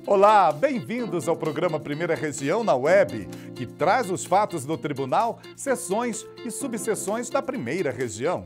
Olá, bem-vindos ao programa Primeira Região na Web, que traz os fatos do tribunal, seções e subseções da Primeira Região.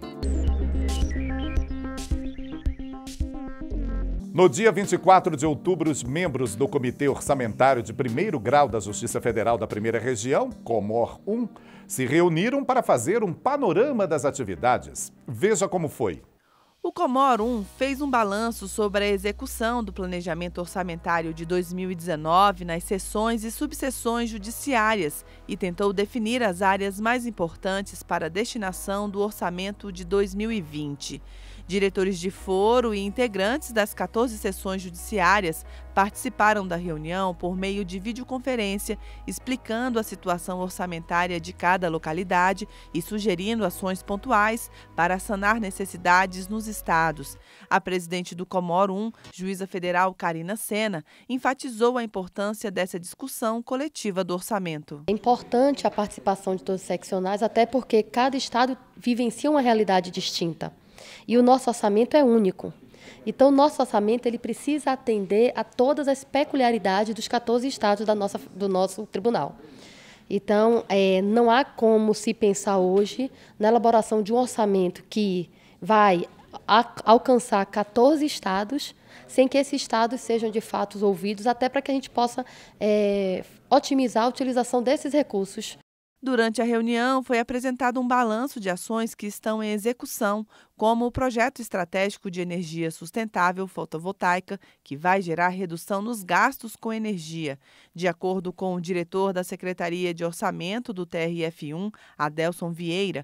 No dia 24 de outubro, os membros do Comitê Orçamentário de Primeiro Grau da Justiça Federal da Primeira Região, Comor 1, se reuniram para fazer um panorama das atividades. Veja como foi. O Comor 1 fez um balanço sobre a execução do planejamento orçamentário de 2019 nas seções e subseções judiciárias e tentou definir as áreas mais importantes para a destinação do orçamento de 2020. Diretores de foro e integrantes das 14 seções judiciárias participaram da reunião por meio de videoconferência, explicando a situação orçamentária de cada localidade e sugerindo ações pontuais para sanar necessidades nos estados. A presidente do Comor 1, juíza federal Karina Sena, enfatizou a importância dessa discussão coletiva do orçamento. É importante a participação de todos os seccionais, até porque cada estado vivencia uma realidade distinta. E o nosso orçamento é único. Então, o nosso orçamento ele precisa atender a todas as peculiaridades dos 14 estados do nosso tribunal. Então, não há como se pensar hoje na elaboração de um orçamento que vai alcançar 14 estados, sem que esses estados sejam de fato ouvidos, até para que a gente possa otimizar a utilização desses recursos. Durante a reunião, foi apresentado um balanço de ações que estão em execução, como o Projeto Estratégico de Energia Sustentável Fotovoltaica, que vai gerar redução nos gastos com energia. De acordo com o diretor da Secretaria de Orçamento do TRF1, Adelson Vieira,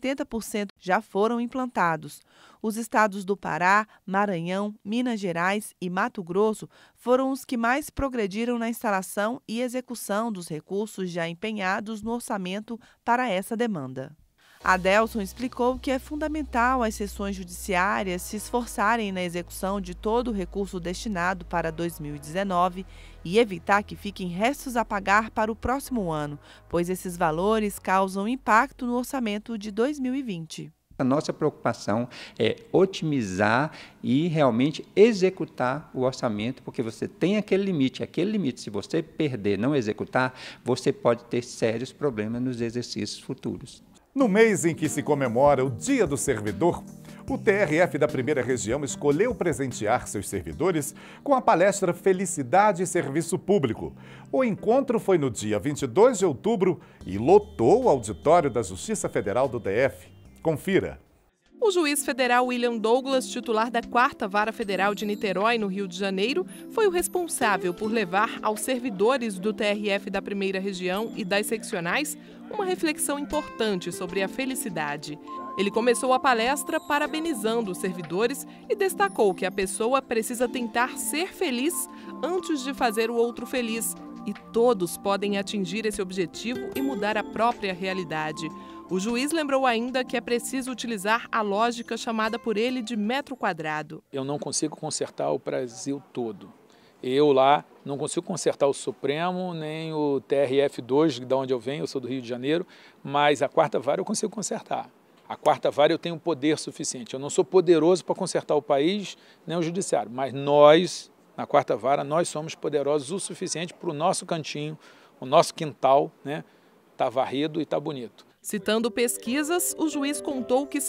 80% já foram implantados. Os estados do Pará, Maranhão, Minas Gerais e Mato Grosso foram os que mais progrediram na instalação e execução dos recursos já empenhados no orçamento para essa demanda. Adelson explicou que é fundamental as seções judiciárias se esforçarem na execução de todo o recurso destinado para 2019 e evitar que fiquem restos a pagar para o próximo ano, pois esses valores causam impacto no orçamento de 2020. A nossa preocupação é otimizar e realmente executar o orçamento, porque você tem aquele limite, se você perder, não executar, você pode ter sérios problemas nos exercícios futuros. No mês em que se comemora o Dia do Servidor, o TRF da Primeira Região escolheu presentear seus servidores com a palestra Felicidade e Serviço Público. O encontro foi no dia 22 de outubro e lotou o auditório da Justiça Federal do DF. Confira. O juiz federal William Douglas, titular da 4ª Vara Federal de Niterói, no Rio de Janeiro, foi o responsável por levar aos servidores do TRF da Primeira Região e das seccionais uma reflexão importante sobre a felicidade. Ele começou a palestra parabenizando os servidores e destacou que a pessoa precisa tentar ser feliz antes de fazer o outro feliz, e todos podem atingir esse objetivo e mudar a própria realidade. O juiz lembrou ainda que é preciso utilizar a lógica chamada por ele de metro quadrado. Eu não consigo consertar o Brasil todo. Eu lá não consigo consertar o Supremo, nem o TRF2, de onde eu venho, eu sou do Rio de Janeiro, mas a 4ª Vara eu consigo consertar. A 4ª Vara eu tenho poder suficiente. Eu não sou poderoso para consertar o país, nem o judiciário, mas nós, na 4ª Vara, nós somos poderosos o suficiente para o nosso cantinho, o nosso quintal, né? Tá varrido e tá bonito. Citando pesquisas, o juiz contou que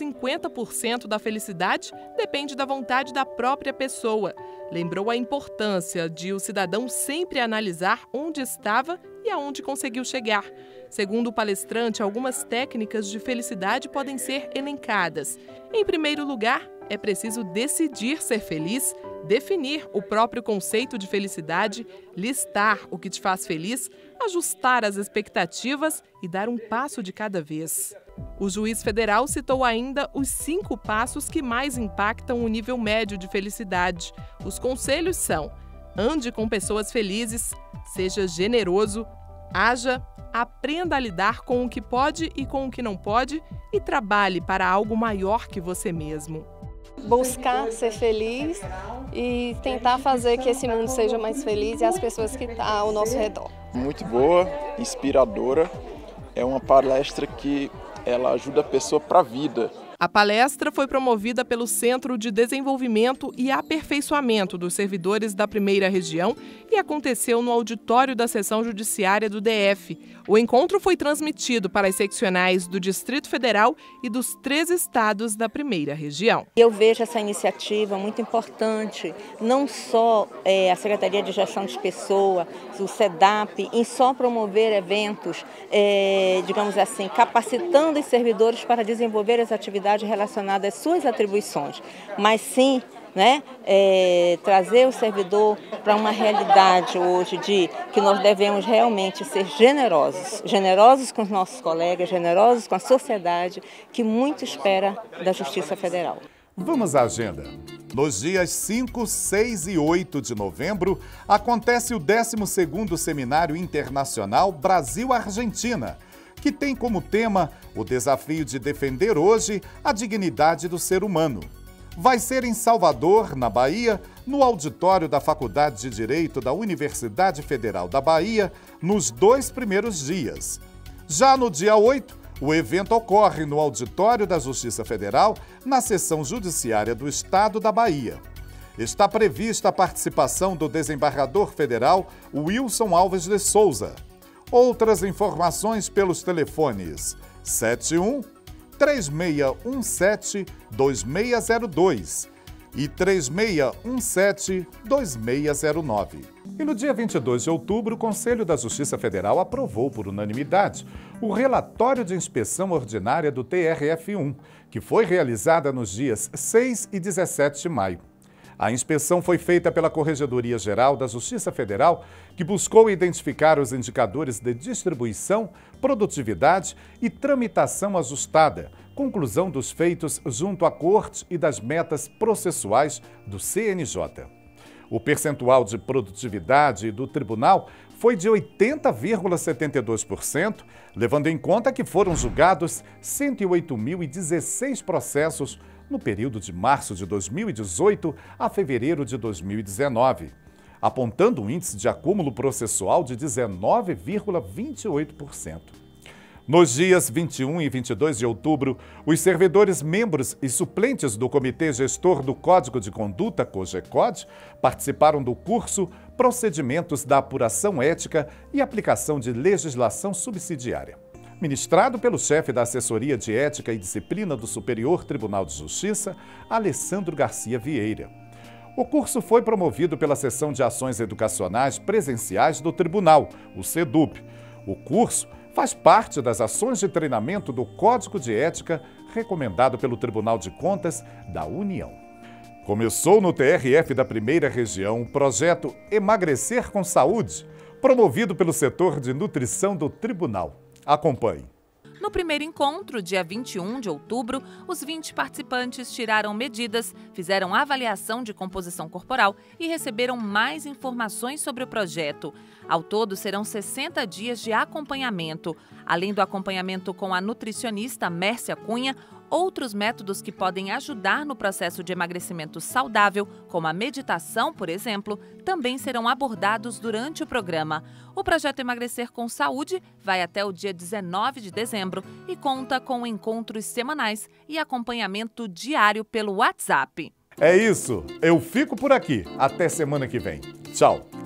50% da felicidade depende da vontade da própria pessoa. Lembrou a importância de o cidadão sempre analisar onde estava e aonde conseguiu chegar. Segundo o palestrante, algumas técnicas de felicidade podem ser elencadas. Em primeiro lugar, é preciso decidir ser feliz, definir o próprio conceito de felicidade, listar o que te faz feliz, ajustar as expectativas e dar um passo de cada vez. O juiz federal citou ainda os 5 passos que mais impactam o nível médio de felicidade. Os conselhos são: ande com pessoas felizes, seja generoso, haja, aprenda a lidar com o que pode e com o que não pode e trabalhe para algo maior que você mesmo. Buscar ser feliz e tentar fazer que esse mundo seja mais feliz e as pessoas que estão ao nosso redor. Muito boa, inspiradora, é uma palestra que ela ajuda a pessoa para a vida. A palestra foi promovida pelo Centro de Desenvolvimento e Aperfeiçoamento dos Servidores da Primeira Região e aconteceu no auditório da Seção Judiciária do DF. O encontro foi transmitido para as seccionais do Distrito Federal e dos 3 estados da Primeira Região. Eu vejo essa iniciativa muito importante, não só a Secretaria de Gestão de Pessoa, o SEDAP, em só promover eventos, digamos assim, capacitando os servidores para desenvolver as atividades relacionadas às suas atribuições, mas sim, trazer o servidor para uma realidade hoje de que nós devemos realmente ser generosos com os nossos colegas, generosos com a sociedade, que muito espera da Justiça Federal. Vamos à agenda. Nos dias 5, 6 e 8 de novembro, acontece o 12º Seminário Internacional Brasil-Argentina, que tem como tema o desafio de defender hoje a dignidade do ser humano. Vai ser em Salvador, na Bahia, no auditório da Faculdade de Direito da Universidade Federal da Bahia, nos 2 primeiros dias. Já no dia 8, o evento ocorre no auditório da Justiça Federal, na Seção Judiciária do Estado da Bahia. Está prevista a participação do desembargador federal Wilson Alves de Souza. Outras informações pelos telefones 71-3617-2602 e 3617-2609. E no dia 22 de outubro, o Conselho da Justiça Federal aprovou por unanimidade o relatório de inspeção ordinária do TRF1, que foi realizada nos dias 6 e 17 de maio. A inspeção foi feita pela Corregedoria Geral da Justiça Federal, que buscou identificar os indicadores de distribuição, produtividade e tramitação ajustada, conclusão dos feitos junto à Corte e das metas processuais do CNJ. O percentual de produtividade do tribunal foi de 80,72%, levando em conta que foram julgados 108.016 processos no período de março de 2018 a fevereiro de 2019, apontando um índice de acúmulo processual de 19,28%. Nos dias 21 e 22 de outubro, os servidores membros e suplentes do Comitê Gestor do Código de Conduta, COGECOD, participaram do curso Procedimentos da Apuração Ética e Aplicação de Legislação Subsidiária, ministrado pelo chefe da Assessoria de Ética e Disciplina do Superior Tribunal de Justiça, Alessandro Garcia Vieira. O curso foi promovido pela Seção de Ações Educacionais Presenciais do Tribunal, o SEDUP. O curso faz parte das ações de treinamento do Código de Ética recomendado pelo Tribunal de Contas da União. Começou no TRF da Primeira Região o projeto Emagrecer com Saúde, promovido pelo setor de nutrição do Tribunal. Acompanhe. No primeiro encontro, dia 21 de outubro, os 20 participantes tiraram medidas, fizeram avaliação de composição corporal e receberam mais informações sobre o projeto. Ao todo, serão 60 dias de acompanhamento. Além do acompanhamento com a nutricionista Mércia Cunha, outros métodos que podem ajudar no processo de emagrecimento saudável, como a meditação, por exemplo, também serão abordados durante o programa. O projeto Emagrecer com Saúde vai até o dia 19 de dezembro e conta com encontros semanais e acompanhamento diário pelo WhatsApp. É isso, eu fico por aqui. Até semana que vem. Tchau!